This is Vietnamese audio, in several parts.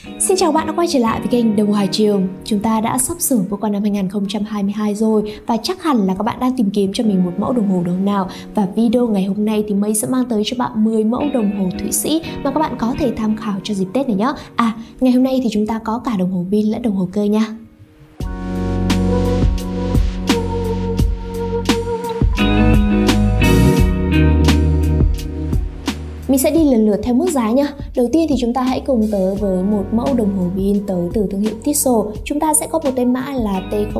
Xin chào bạn đã quay trở lại với kênh Đồng Hồ Hải Chiều. Chúng ta đã sắp sửa bước qua năm 2022 rồi và chắc hẳn là các bạn đang tìm kiếm cho mình một mẫu đồng hồ đầu nào. Và video ngày hôm nay thì Mây sẽ mang tới cho bạn 10 mẫu đồng hồ Thụy Sĩ mà các bạn có thể tham khảo cho dịp Tết này nhé. Ngày hôm nay thì chúng ta có cả đồng hồ pin lẫn đồng hồ cơ nha. Mình sẽ đi lần lượt theo mức giá nha. Đầu tiên thì chúng ta hãy cùng tới với một mẫu đồng hồ pin tới từ thương hiệu Tissot. Chúng ta sẽ có một tên mã là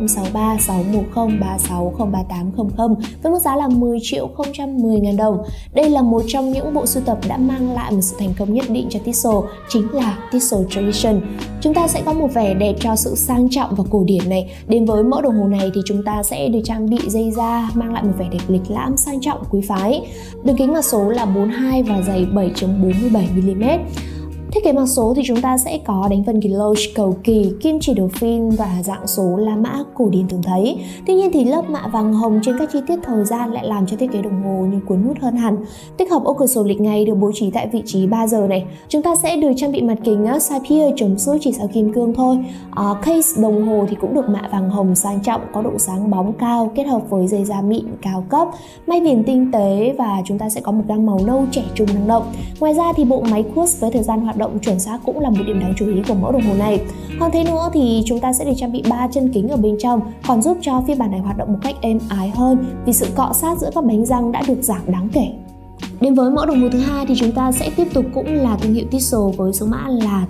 T0636103603800 với mức giá là 10.010.000 đồng. Đây là một trong những bộ sưu tập đã mang lại một sự thành công nhất định cho Tissot, chính là Tissot Tradition. Chúng ta sẽ có một vẻ đẹp cho sự sang trọng và cổ điển này. Đến với mẫu đồng hồ này thì chúng ta sẽ được trang bị dây da mang lại một vẻ đẹp lịch lãm, sang trọng, quý phái. Đường kính mặt số là 42 và dày 7.47mm. Thiết kế mặt số thì chúng ta sẽ có đánh vân gloss, cầu kỳ, kim chỉ đầu phin và dạng số La Mã cổ điển thường thấy. Tuy nhiên thì lớp mạ vàng hồng trên các chi tiết thời gian lại làm cho thiết kế đồng hồ như cuốn hút hơn hẳn. Tích hợp ô cửa sổ lịch ngày được bố trí tại vị trí 3 giờ này. Chúng ta sẽ được trang bị mặt kính sapphire chống xước chỉ sau kim cương thôi. Case đồng hồ thì cũng được mạ vàng hồng sang trọng, có độ sáng bóng cao kết hợp với dây da mịn cao cấp, may viền tinh tế và chúng ta sẽ có một gam màu nâu trẻ trung năng động. Ngoài ra thì bộ máy quartz với thời gian hoạt động chuẩn xác cũng là một điểm đáng chú ý của mẫu đồng hồ này. Hơn thế nữa thì chúng ta sẽ được trang bị 3 chân kính ở bên trong, còn giúp cho phiên bản này hoạt động một cách êm ái hơn vì sự cọ sát giữa các bánh răng đã được giảm đáng kể. Đến với mẫu đồng hồ thứ hai thì chúng ta sẽ tiếp tục cũng là thương hiệu Tissot với số mã là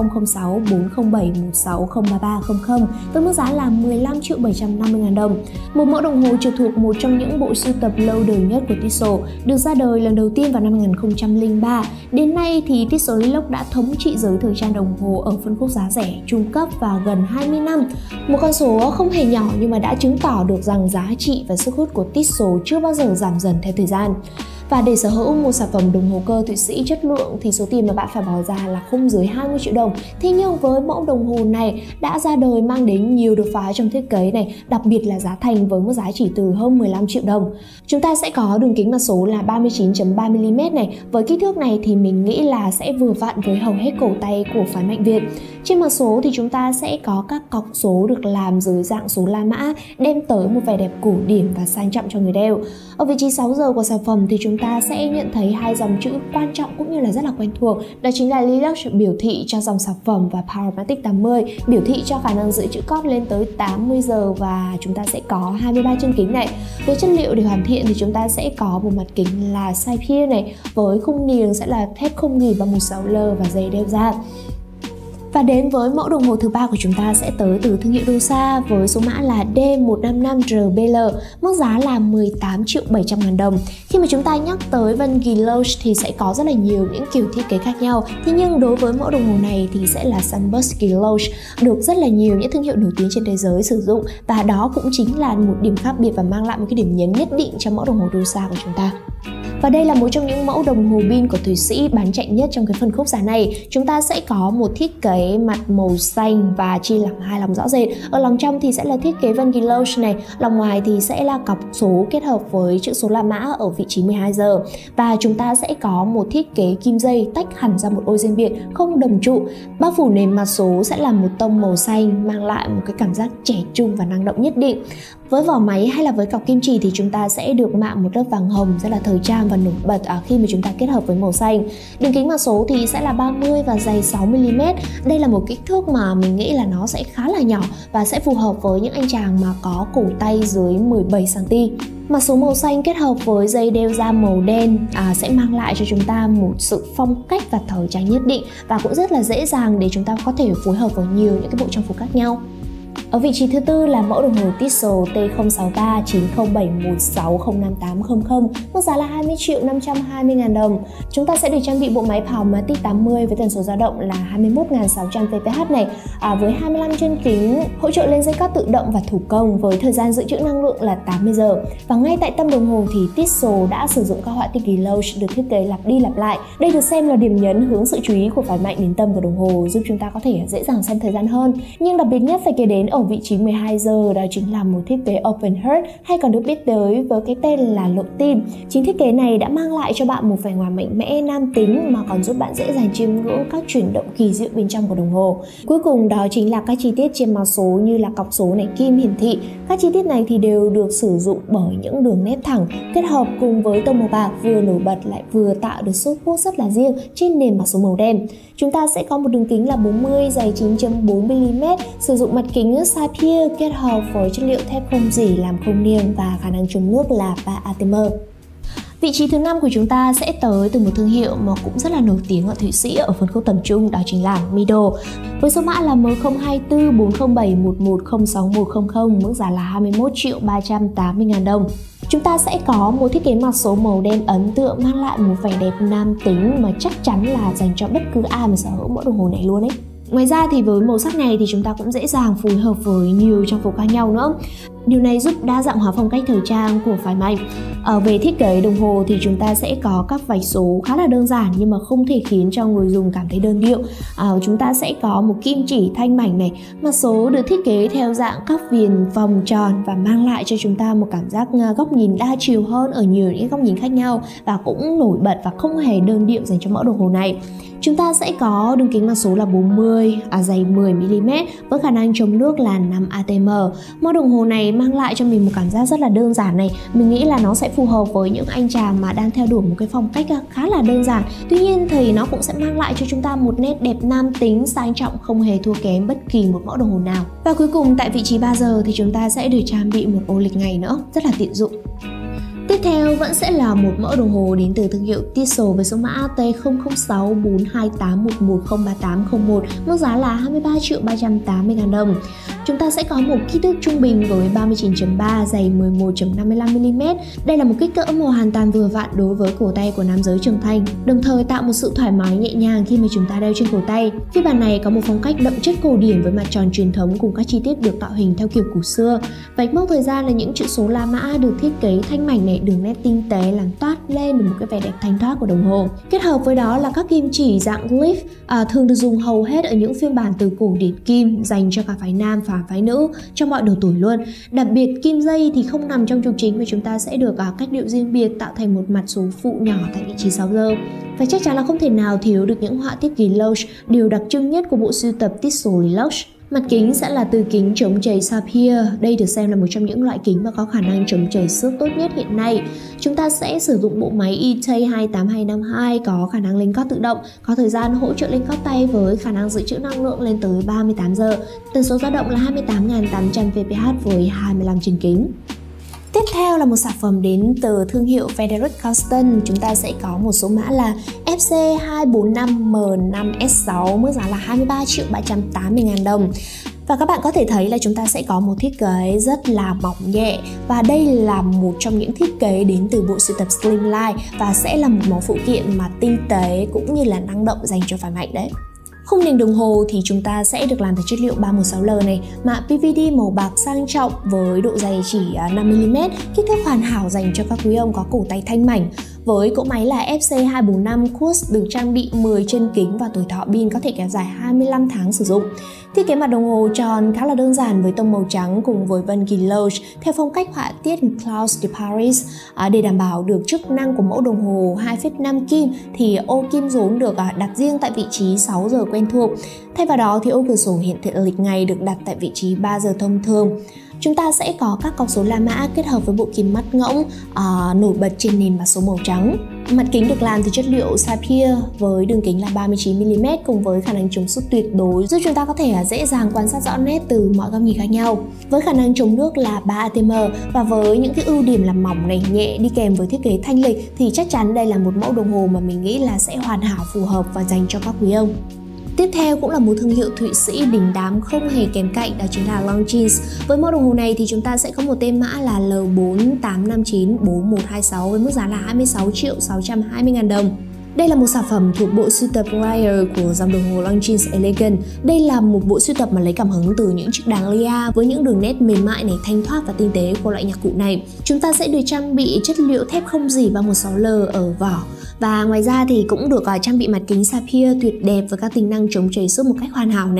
T006407160330 với mức giá là 15.750.000 đồng. Một mẫu đồng hồ trực thuộc một trong những bộ sưu tập lâu đời nhất của Tissot, được ra đời lần đầu tiên vào năm 2003. Đến nay thì Tissot Lillock đã thống trị giới thời trang đồng hồ ở phân khúc giá rẻ, trung cấp và gần 20 năm. Một con số không hề nhỏ nhưng mà đã chứng tỏ được rằng giá trị và sức hút của Tissot chưa bao giờ giảm dần theo thời gian. Và để sở hữu một sản phẩm đồng hồ cơ Thụy Sĩ chất lượng thì số tiền mà bạn phải bỏ ra là không dưới 20 triệu đồng. Thế nhưng với mẫu đồng hồ này đã ra đời mang đến nhiều đột phá trong thiết kế này, đặc biệt là giá thành với mức giá chỉ từ hơn 15 triệu đồng. Chúng ta sẽ có đường kính mặt số là 39.3mm này. Với kích thước này thì mình nghĩ là sẽ vừa vặn với hầu hết cổ tay của phái mạnh Việt. Trên mặt số thì chúng ta sẽ có các cọc số được làm dưới dạng số La Mã, đem tới một vẻ đẹp cổ điển và sang trọng cho người đeo. Ở vị trí 6 giờ của sản phẩm thì chúng ta sẽ nhận thấy hai dòng chữ quan trọng cũng như là rất là quen thuộc, đó chính là Lillock biểu thị cho dòng sản phẩm và Powermatic 80 biểu thị cho khả năng dự trữ cóp lên tới 80 giờ và chúng ta sẽ có 23 chân kính này. Về chất liệu để hoàn thiện thì chúng ta sẽ có một mặt kính là sapphire này, với khung niềng sẽ là thép không gỉ bằng 16L và dây đeo da. Và đến với mẫu đồng hồ thứ ba của chúng ta sẽ tới từ thương hiệu Dosa với số mã là D155RBL, mức giá là 18.700.000 đồng. Khi mà chúng ta nhắc tới vân gloss thì sẽ có rất là nhiều những kiểu thiết kế khác nhau. Thế nhưng đối với mẫu đồng hồ này thì sẽ là Sunburst gloss, được rất là nhiều những thương hiệu nổi tiếng trên thế giới sử dụng và đó cũng chính là một điểm khác biệt và mang lại một cái điểm nhấn nhất định cho mẫu đồng hồ Dosa của chúng ta. Và đây là một trong những mẫu đồng hồ pin của Thụy Sĩ bán chạy nhất trong cái phân khúc giá này. Chúng ta sẽ có một thiết kế mặt màu xanh và chia làm hai lòng rõ rệt. Ở lòng trong thì sẽ là thiết kế vân gloss này, lòng ngoài thì sẽ là cọc số kết hợp với chữ số La Mã ở vị trí 12 giờ. Và chúng ta sẽ có một thiết kế kim dây tách hẳn ra một ô riêng biệt, không đồng trụ. Bao phủ nền mặt số sẽ là một tông màu xanh mang lại một cái cảm giác trẻ trung và năng động nhất định. Với vỏ máy hay là với cọc kim chỉ thì chúng ta sẽ được mạ một lớp vàng hồng rất là thời trang và nổi bật khi mà chúng ta kết hợp với màu xanh. Đường kính mặt số thì sẽ là 30 và dày 6mm. Đây là một kích thước mà mình nghĩ là nó sẽ khá là nhỏ và sẽ phù hợp với những anh chàng mà có cổ tay dưới 17cm. Mặt số màu xanh kết hợp với dây đeo da màu đen sẽ mang lại cho chúng ta một sự phong cách và thời trang nhất định và cũng rất là dễ dàng để chúng ta có thể phối hợp với nhiều những cái bộ trang phục khác nhau. Ở vị trí thứ tư là mẫu đồng hồ Tissot T0639071605800, mức giá là 20.520.000 đồng. Chúng ta sẽ được trang bị bộ máy Powermatic 80 với tần số dao động là 21.600 pph này, với 25 chân kính, hỗ trợ lên dây cót tự động và thủ công với thời gian dự trữ năng lượng là 80 giờ. Và ngay tại tâm đồng hồ thì Tissot đã sử dụng các họa tiết gloss được thiết kế lặp đi lặp lại. Đây được xem là điểm nhấn hướng sự chú ý của phái mạnh đến tâm của đồng hồ, giúp chúng ta có thể dễ dàng xem thời gian hơn. Nhưng đặc biệt nhất phải kể đến ở ở vị trí 12 giờ, đó chính là một thiết kế Open Heart hay còn được biết tới với cái tên là lộ tim. Chính thiết kế này đã mang lại cho bạn một vẻ ngoài mạnh mẽ nam tính mà còn giúp bạn dễ dàng chiêm ngưỡng các chuyển động kỳ diệu bên trong của đồng hồ. Cuối cùng đó chính là các chi tiết trên mã số như là cọc số này, kim hiển thị. Các chi tiết này thì đều được sử dụng bởi những đường nét thẳng kết hợp cùng với tông màu bạc vừa nổi bật lại vừa tạo được sức hút rất là riêng trên nền mã số màu đen. Chúng ta sẽ có một đường kính là 40 dày 9.4mm, sử dụng mặt kính sapphire kết hợp với chất liệu thép không rỉ làm không niêng và khả năng chống nước là 3 atm. Vị trí thứ 5 của chúng ta sẽ tới từ một thương hiệu mà cũng rất là nổi tiếng ở Thụy Sĩ ở phân khúc tầm trung, đó chính là Mido. Với số mã là M0244071061100, mức giá là 21.380.000 đồng. Chúng ta sẽ có một thiết kế mặt số màu đen ấn tượng mang lại một vẻ đẹp nam tính mà chắc chắn là dành cho bất cứ ai mà sở hữu mẫu đồng hồ này luôn ấy. Ngoài ra thì với màu sắc này thì chúng ta cũng dễ dàng phối hợp với nhiều trang phục khác nhau nữa. Điều này giúp đa dạng hóa phong cách thời trang của phái mạnh. Về thiết kế đồng hồ thì chúng ta sẽ có các vạch số khá là đơn giản nhưng mà không thể khiến cho người dùng cảm thấy đơn điệu. Chúng ta sẽ có một kim chỉ thanh mảnh này, mặt số được thiết kế theo dạng các viền vòng tròn và mang lại cho chúng ta một cảm giác góc nhìn đa chiều hơn ở nhiều những góc nhìn khác nhau và cũng nổi bật và không hề đơn điệu dành cho mẫu đồng hồ này. Chúng ta sẽ có đường kính mặt số là 40, dày 10mm với khả năng chống nước là 5 atm. Mẫu đồng hồ này mang lại cho mình một cảm giác rất là đơn giản này. Mình nghĩ là nó sẽ phù hợp với những anh chàng mà đang theo đuổi một cái phong cách khá là đơn giản. Tuy nhiên thì nó cũng sẽ mang lại cho chúng ta một nét đẹp nam tính sang trọng không hề thua kém bất kỳ một mẫu đồng hồ nào. Và cuối cùng tại vị trí 3 giờ thì chúng ta sẽ được trang bị một ô lịch ngày nữa, rất là tiện dụng. Tiếp theo vẫn sẽ là một mẫu đồng hồ đến từ thương hiệu Tissot với số mã T0064281103801, mức giá là 23.380.000 đồng. Chúng ta sẽ có một kích thước trung bình với 39.3, dày 11.55mm. Đây là một kích cỡ mà hoàn toàn vừa vặn đối với cổ tay của nam giới trưởng thành, đồng thời tạo một sự thoải mái nhẹ nhàng khi mà chúng ta đeo trên cổ tay. Phiên bản này có một phong cách đậm chất cổ điển với mặt tròn truyền thống cùng các chi tiết được tạo hình theo kiểu cổ xưa. Vạch mốc thời gian là những chữ số La Mã được thiết kế thanh mảnh này, đường nét tinh tế làm toát lên được một cái vẻ đẹp thanh thoát của đồng hồ. Kết hợp với đó là các kim chỉ dạng glyph thường được dùng hầu hết ở những phiên bản từ cổ điển kim dành cho cả phái nam và phái nữ trong mọi độ tuổi luôn. Đặc biệt kim dây thì không nằm trong trục chính và chúng ta sẽ được cách điệu riêng biệt tạo thành một mặt số phụ nhỏ tại vị trí 6 giờ. Và chắc chắn là không thể nào thiếu được những họa tiết Guilloche, điều đặc trưng nhất của bộ sưu tập Tissot Guilloche. Mặt kính sẽ là từ kính chống chảy sapphire. Đây được xem là một trong những loại kính mà có khả năng chống chảy xước tốt nhất hiện nay. Chúng ta sẽ sử dụng bộ máy ETA 28252 có khả năng lên cót tự động, có thời gian hỗ trợ lên cót tay với khả năng dự trữ năng lượng lên tới 38 giờ. Tần số dao động là 28.800 vph với 25 chân kính. Tiếp theo là một sản phẩm đến từ thương hiệu Frederic Carlson. Chúng ta sẽ có một số mã là FC245M5S6, mức giá là 23.780.000 đồng. Và các bạn có thể thấy là chúng ta sẽ có một thiết kế rất là mỏng nhẹ. Và đây là một trong những thiết kế đến từ bộ sưu tập Slimline và sẽ là một mẫu phụ kiện mà tinh tế cũng như là năng động dành cho phái mạnh đấy. Khung nền đồng hồ thì chúng ta sẽ được làm từ chất liệu 316L này, mạ PVD màu bạc sang trọng với độ dày chỉ 5mm, kích thước hoàn hảo dành cho các quý ông có cổ tay thanh mảnh. Với cỗ máy là FC245 Quartz được trang bị 10 chân kính và tuổi thọ pin có thể kéo dài 25 tháng sử dụng. Thiết kế mặt đồng hồ tròn khá là đơn giản với tông màu trắng cùng với vân Guilloche theo phong cách họa tiết Clouds de Paris. Để đảm bảo được chức năng của mẫu đồng hồ 2,5 kim thì ô kim rốn được đặt riêng tại vị trí 6 giờ quen thuộc. Thay vào đó thì ô cửa sổ hiển thị lịch ngày được đặt tại vị trí 3 giờ thông thường. Chúng ta sẽ có các cọc số La Mã kết hợp với bộ kim mắt ngỗng nổi bật trên nền mặt số màu trắng. Mặt kính được làm từ chất liệu sapphire với đường kính là 39mm cùng với khả năng chống xước tuyệt đối, giúp chúng ta có thể dễ dàng quan sát rõ nét từ mọi góc nhìn khác nhau. Với khả năng chống nước là 3 atm và với những cái ưu điểm là mỏng này, nhẹ đi kèm với thiết kế thanh lịch thì chắc chắn đây là một mẫu đồng hồ mà mình nghĩ là sẽ hoàn hảo phù hợp và dành cho các quý ông. Tiếp theo cũng là một thương hiệu Thụy Sĩ đình đám không hề kém cạnh, đó chính là Longines. Với mẫu đồng hồ này thì chúng ta sẽ có một tên mã là L48594126 với mức giá là 26.620.000 đồng. Đây là một sản phẩm thuộc bộ sưu tập Wire của dòng đồng hồ Longines Elegant. Đây là một bộ sưu tập mà lấy cảm hứng từ những chiếc đàn Lia với những đường nét mềm mại này, thanh thoát và tinh tế của loại nhạc cụ này. Chúng ta sẽ được trang bị chất liệu thép không rỉ 316L ở vỏ. Và ngoài ra thì cũng được trang bị mặt kính sapphire tuyệt đẹp với các tính năng chống chảy xước một cách hoàn hảo này.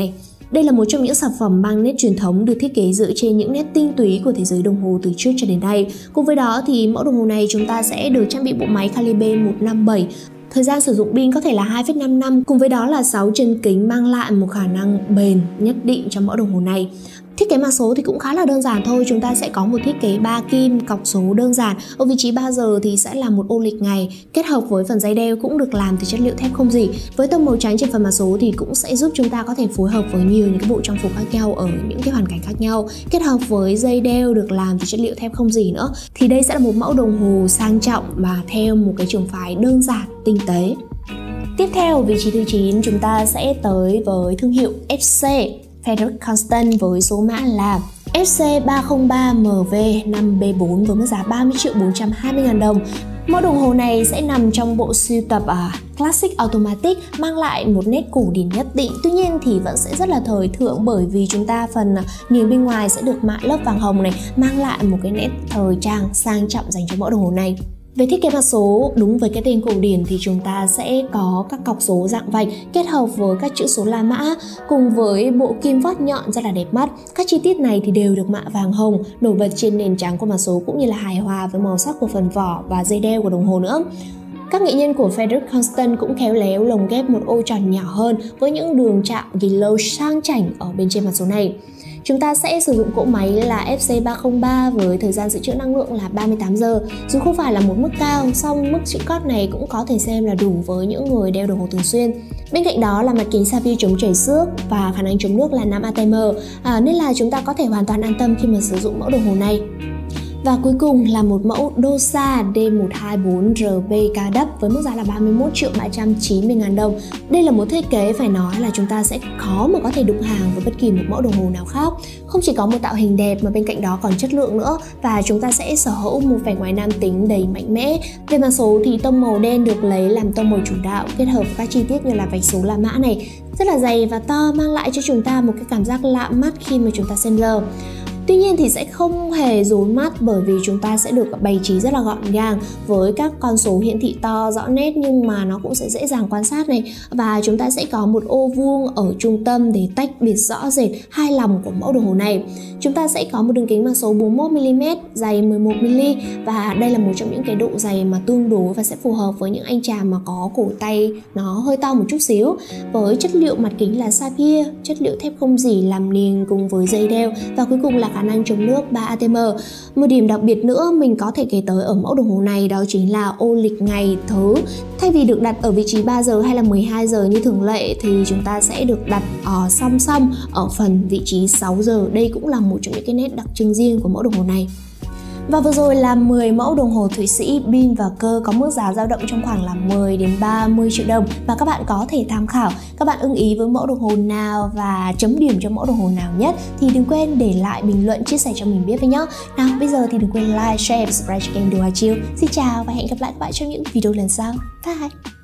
Đây là một trong những sản phẩm mang nét truyền thống được thiết kế dựa trên những nét tinh túy của thế giới đồng hồ từ trước cho đến nay. Cùng với đó thì mẫu đồng hồ này chúng ta sẽ được trang bị bộ máy Calibre 157. Thời gian sử dụng pin có thể là 2,5 năm, cùng với đó là 6 chân kính mang lại một khả năng bền nhất định cho mẫu đồng hồ này. Thiết kế mã số thì cũng khá là đơn giản thôi, chúng ta sẽ có một thiết kế 3 kim cọc số đơn giản. Ở vị trí 3 giờ thì sẽ là một ô lịch ngày, kết hợp với phần dây đeo cũng được làm từ chất liệu thép không rỉ. Với tông màu trắng trên phần mã số thì cũng sẽ giúp chúng ta có thể phối hợp với nhiều những cái bộ trang phục khác nhau ở những cái hoàn cảnh khác nhau. Kết hợp với dây đeo được làm từ chất liệu thép không rỉ nữa, thì đây sẽ là một mẫu đồng hồ sang trọng mà theo một cái trường phái đơn giản, tinh tế. Tiếp theo, vị trí thứ 9 chúng ta sẽ tới với thương hiệu FC Frederic Constant với số mã là FC303MV5B4 với mức giá 30.420.000 đồng. Mẫu đồng hồ này sẽ nằm trong bộ sưu tập Classic Automatic, mang lại một nét cổ điển nhất định. Tuy nhiên thì vẫn sẽ rất là thời thượng, bởi vì chúng ta phần niềng bên ngoài sẽ được mạ lớp vàng hồng này, mang lại một cái nét thời trang sang trọng dành cho mẫu đồng hồ này. Về thiết kế mã số, đúng với cái tên cổ điển thì chúng ta sẽ có các cọc số dạng vạch kết hợp với các chữ số La Mã cùng với bộ kim vót nhọn rất là đẹp mắt. Các chi tiết này thì đều được mạ vàng hồng nổi bật trên nền trắng của mã số, cũng như là hài hòa với màu sắc của phần vỏ và dây đeo của đồng hồ nữa. Các nghệ nhân của Frederic Constant cũng khéo léo lồng ghép một ô tròn nhỏ hơn với những đường chạm ghi lô sang chảnh ở bên trên mã số này. Chúng ta sẽ sử dụng cỗ máy là FC303 với thời gian dự trữ năng lượng là 38 giờ. Dù không phải là một mức cao, song mức chữ cót này cũng có thể xem là đủ với những người đeo đồng hồ thường xuyên. Bên cạnh đó là mặt kính sapphire chống chảy xước và khả năng chống nước là 5 atm, nên là chúng ta có thể hoàn toàn an tâm khi mà sử dụng mẫu đồng hồ này. Và cuối cùng là một mẫu Dosa D124RB với mức giá là 31.390.000 đồng. Đây là một thiết kế phải nói là chúng ta sẽ khó mà có thể đụng hàng với bất kỳ một mẫu đồng hồ nào khác. Không chỉ có một tạo hình đẹp mà bên cạnh đó còn chất lượng nữa, và chúng ta sẽ sở hữu một vẻ ngoài nam tính đầy mạnh mẽ. Về mã số thì tông màu đen được lấy làm tông màu chủ đạo, kết hợp các chi tiết như là vạch số La Mã này rất là dày và to, mang lại cho chúng ta một cái cảm giác lạ mắt khi mà chúng ta xem giờ. Tuy nhiên thì sẽ không hề rối mắt, bởi vì chúng ta sẽ được bày trí rất là gọn gàng với các con số hiển thị to rõ nét, nhưng mà nó cũng sẽ dễ dàng quan sát này. Và chúng ta sẽ có một ô vuông ở trung tâm để tách biệt rõ rệt hai lòng của mẫu đồng hồ này. Chúng ta sẽ có một đường kính mã số 41mm, dày 11mm, và đây là một trong những cái độ dày mà tương đối và sẽ phù hợp với những anh chàng mà có cổ tay nó hơi to một chút xíu. Với chất liệu mặt kính là sapphire, chất liệu thép không rỉ làm niềng cùng với dây đeo, và cuối cùng là khả năng chống nước 3 atm. Một điểm đặc biệt nữa mình có thể kể tới ở mẫu đồng hồ này đó chính là ô lịch ngày thứ. Thay vì được đặt ở vị trí 3 giờ hay là 12 giờ như thường lệ thì chúng ta sẽ được đặt song song ở phần vị trí 6 giờ. Đây cũng là một trong những cái nét đặc trưng riêng của mẫu đồng hồ này. Và vừa rồi là 10 mẫu đồng hồ Thụy Sĩ pin và cơ có mức giá dao động trong khoảng là 10 đến 30 triệu đồng và các bạn có thể tham khảo. Các bạn ưng ý với mẫu đồng hồ nào và chấm điểm cho mẫu đồng hồ nào nhất thì đừng quên để lại bình luận chia sẻ cho mình biết với nhé. Nào bây giờ thì đừng quên like, share và subscribe cho kênh Đồ Hoa Chiêu. Xin chào và hẹn gặp lại các bạn trong những video lần sau. Bye!